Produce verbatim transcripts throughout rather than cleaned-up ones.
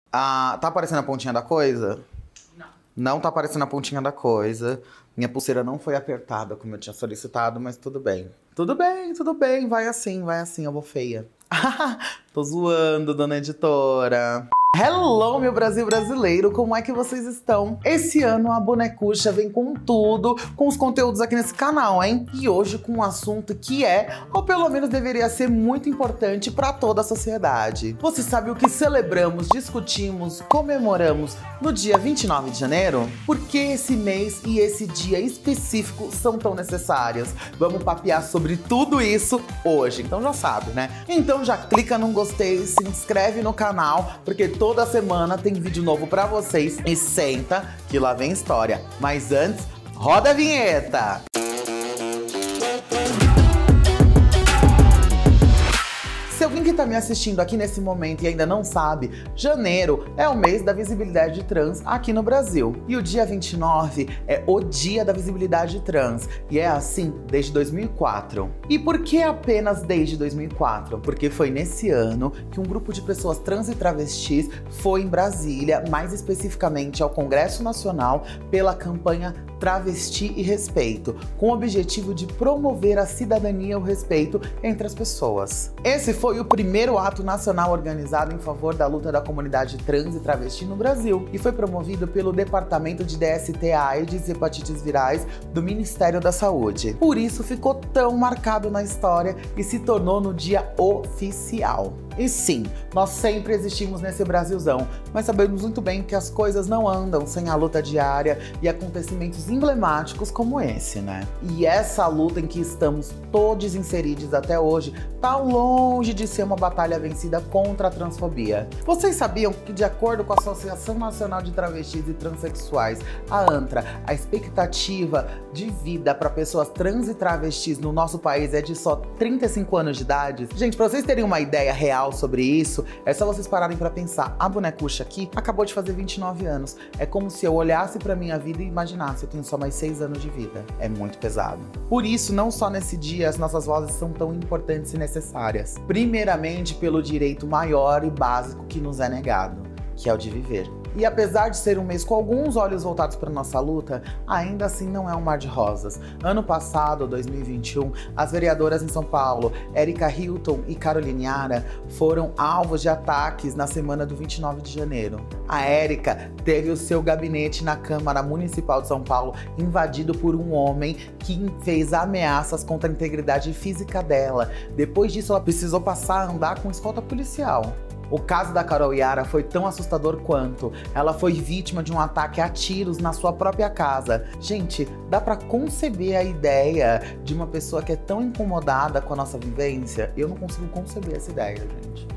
Ah, tá aparecendo a pontinha da coisa? Não. Não tá aparecendo a pontinha da coisa. Minha pulseira não foi apertada como eu tinha solicitado, mas tudo bem. Tudo bem, tudo bem. Vai assim, vai assim, eu vou feia. Tô zoando, dona editora. Hello, meu Brasil brasileiro, como é que vocês estão? Esse ano a Bonecuxa vem com tudo, com os conteúdos aqui nesse canal, hein? E hoje com um assunto que é, ou pelo menos deveria ser muito importante para toda a sociedade. Você sabe o que celebramos, discutimos, comemoramos no dia vinte e nove de janeiro? Por que esse mês e esse dia específico são tão necessários? Vamos papear sobre tudo isso hoje, então já sabe, né? Então já clica no gostei, se inscreve no canal, porque toda semana tem vídeo novo pra vocês. E senta que lá vem história. Mas antes, roda a vinheta! Se alguém que tá me assistindo aqui nesse momento e ainda não sabe, janeiro é o mês da visibilidade trans aqui no Brasil. E o dia vinte e nove é o dia da visibilidade trans. E é assim desde dois mil e quatro. E por que apenas desde dois mil e quatro? Porque foi nesse ano que um grupo de pessoas trans e travestis foi em Brasília, mais especificamente ao Congresso Nacional, pela campanha Travesti e Respeito, com o objetivo de promover a cidadania e o respeito entre as pessoas. Esse foi o primeiro ato nacional organizado em favor da luta da comunidade trans e travesti no Brasil e foi promovido pelo Departamento de D S T, AIDS e Hepatites Virais do Ministério da Saúde. Por isso ficou tão marcado na história e se tornou no dia oficial. E sim, nós sempre existimos nesse Brasilzão, mas sabemos muito bem que as coisas não andam sem a luta diária e acontecimentos emblemáticos como esse, né? E essa luta em que estamos todos inseridos até hoje tá longe de ser uma batalha vencida contra a transfobia. Vocês sabiam que, de acordo com a Associação Nacional de Travestis e Transsexuais, a ANTRA, a expectativa de vida para pessoas trans e travestis no nosso país é de só trinta e cinco anos de idade? Gente, pra vocês terem uma ideia real sobre isso, é só vocês pararem pra pensar. A Bonecuxa aqui acabou de fazer vinte e nove anos. É como se eu olhasse pra minha vida e imaginasse, eu tenho só mais seis anos de vida. É muito pesado. Por isso, não só nesse dia as nossas vozes são tão importantes e necessárias. Primeiramente, pelo direito maior e básico que nos é negado, que é o de viver. E apesar de ser um mês com alguns olhos voltados para nossa luta, ainda assim não é um mar de rosas. Ano passado, dois mil e vinte e um, as vereadoras em São Paulo, Érica Hilton e Caroline Ara, foram alvos de ataques na semana do vinte e nove de janeiro. A Érica teve o seu gabinete na Câmara Municipal de São Paulo invadido por um homem que fez ameaças contra a integridade física dela. Depois disso, ela precisou passar a andar com escolta policial. O caso da Carol Yara foi tão assustador quanto. Ela foi vítima de um ataque a tiros na sua própria casa. Gente, dá pra conceber a ideia de uma pessoa que é tão incomodada com a nossa vivência? Eu não consigo conceber essa ideia, gente.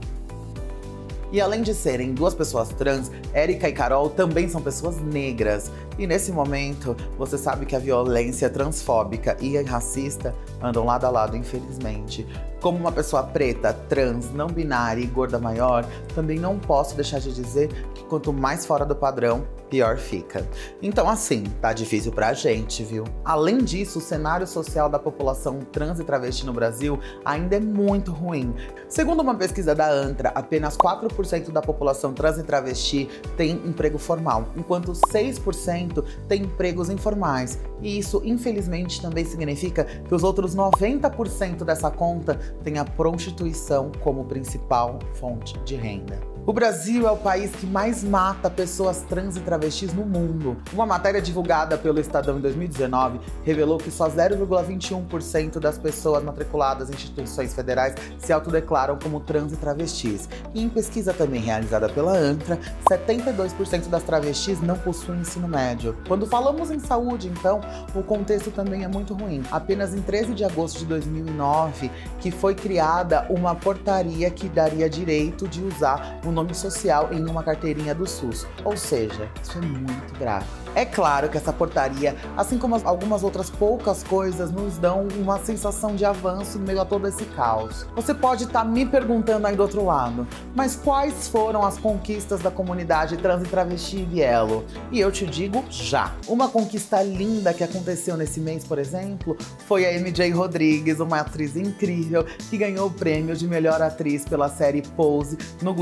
E além de serem duas pessoas trans, Érica e Carol também são pessoas negras. E nesse momento, você sabe que a violência transfóbica e racista andam lado a lado, infelizmente. Como uma pessoa preta, trans, não binária e gorda maior, também não posso deixar de dizer que quanto mais fora do padrão, pior fica. Então assim, tá difícil pra gente, viu? Além disso, o cenário social da população trans e travesti no Brasil ainda é muito ruim. Segundo uma pesquisa da ANTRA, apenas quatro por cento da população trans e travesti tem emprego formal, enquanto seis por cento tem empregos informais. E isso, infelizmente, também significa que os outros noventa por cento dessa conta tem a prostituição como principal fonte de renda. O Brasil é o país que mais mata pessoas trans e travestis no mundo. Uma matéria divulgada pelo Estadão em dois mil e dezenove revelou que só zero vírgula vinte e um por cento das pessoas matriculadas em instituições federais se autodeclaram como trans e travestis. E em pesquisa também realizada pela ANTRA, setenta e dois por cento das travestis não possuem ensino médio. Quando falamos em saúde, então, o contexto também é muito ruim. Apenas em treze de agosto de dois mil e nove, que foi criada uma portaria que daria direito de usar o nome social em uma carteirinha do SUS. Ou seja, isso é muito grave. É claro que essa portaria, assim como algumas outras poucas coisas, nos dão uma sensação de avanço em meio a todo esse caos. Você pode estar me perguntando aí do outro lado, mas quais foram as conquistas da comunidade trans e travesti e bielo? E eu te digo já. Uma conquista linda que aconteceu nesse mês, por exemplo, foi a M J Rodrigues, uma atriz incrível, que ganhou o prêmio de melhor atriz pela série Pose no Globo de Ouro.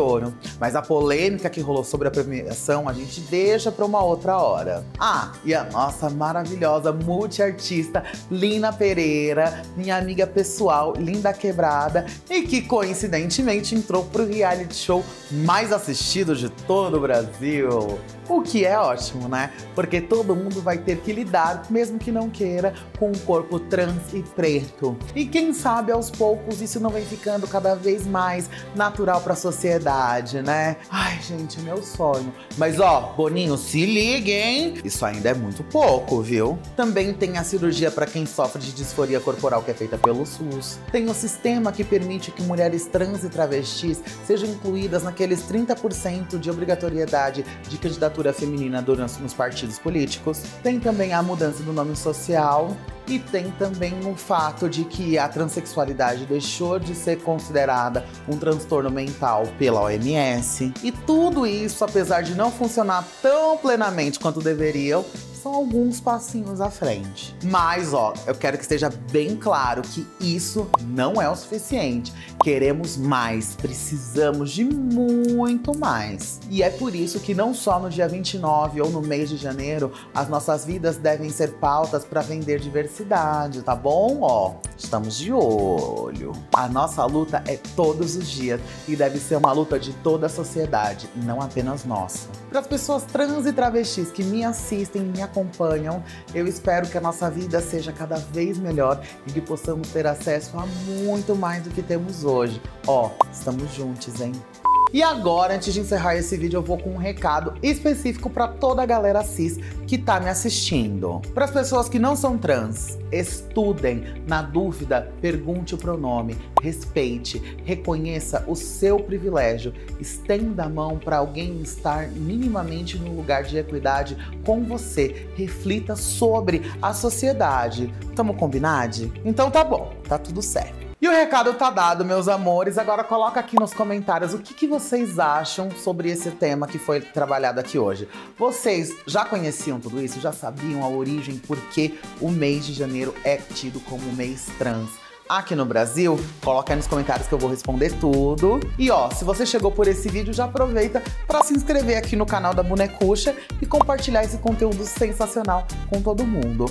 Ouro. Mas a polêmica que rolou sobre a premiação a gente deixa pra uma outra hora. Ah, e a nossa maravilhosa multiartista Lina Pereira, minha amiga pessoal, linda quebrada, e que coincidentemente entrou pro reality show mais assistido de todo o Brasil. O que é ótimo, né? Porque todo mundo vai ter que lidar, mesmo que não queira, com um corpo trans e preto. E quem sabe aos poucos isso não vem ficando cada vez mais natural pra sociedade, né? Ai, gente, é meu sonho. Mas ó, Boninho, se liga, hein? Isso ainda é muito pouco, viu? Também tem a cirurgia pra quem sofre de disforia corporal, que é feita pelo SUS. Tem o sistema que permite que mulheres trans e travestis sejam incluídas naqueles trinta por cento de obrigatoriedade de candidatura feminina durante nos partidos políticos. Tem também a mudança do nome social. E tem também o fato de que a transexualidade deixou de ser considerada um transtorno mental pela O M S. E tudo isso, apesar de não funcionar tão plenamente quanto deveriam, são alguns passinhos à frente. Mas, ó, eu quero que esteja bem claro que isso não é o suficiente. Queremos mais, precisamos de muito mais. E é por isso que não só no dia vinte e nove ou no mês de janeiro, as nossas vidas devem ser pautas para vender diversidade, tá bom? Ó, estamos de olho. A nossa luta é todos os dias e deve ser uma luta de toda a sociedade, não apenas nossa. Para as pessoas trans e travestis que me assistem, me acompanham, eu espero que a nossa vida seja cada vez melhor e que possamos ter acesso a muito mais do que temos hoje. Ó, estamos juntos, hein? E agora, antes de encerrar esse vídeo, eu vou com um recado específico para toda a galera cis que tá me assistindo. Para as pessoas que não são trans, estudem. Na dúvida, pergunte o pronome, respeite, reconheça o seu privilégio, estenda a mão para alguém estar minimamente no lugar de equidade com você. Reflita sobre a sociedade. Tamo combinado? Então tá bom, tá tudo certo. E o recado tá dado, meus amores. Agora coloca aqui nos comentários o que, que vocês acham sobre esse tema que foi trabalhado aqui hoje. Vocês já conheciam tudo isso? Já sabiam a origem, por que o mês de janeiro é tido como o mês trans aqui no Brasil? Coloca aí nos comentários que eu vou responder tudo. E ó, se você chegou por esse vídeo, já aproveita para se inscrever aqui no canal da Bonecuxa e compartilhar esse conteúdo sensacional com todo mundo.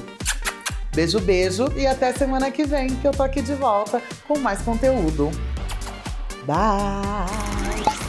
Beijo, beijo e até semana que vem, que eu tô aqui de volta com mais conteúdo. Bye!